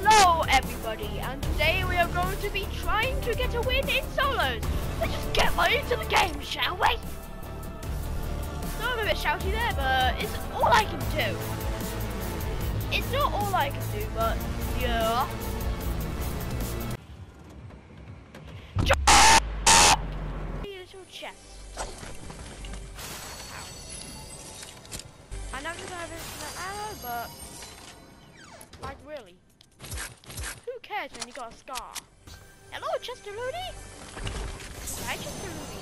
Hello everybody, and today we are going to be trying to get a win in solos. Let's just get right into the game, shall we? So I'm a bit shouty there, but it's all I can do. It's not all I can do, but yeah. Little chest. Ow. I know I don't have infinite ammo, but like really, who cares when you got a scar? Hello, Chester Looney. Hi, Chester Looney.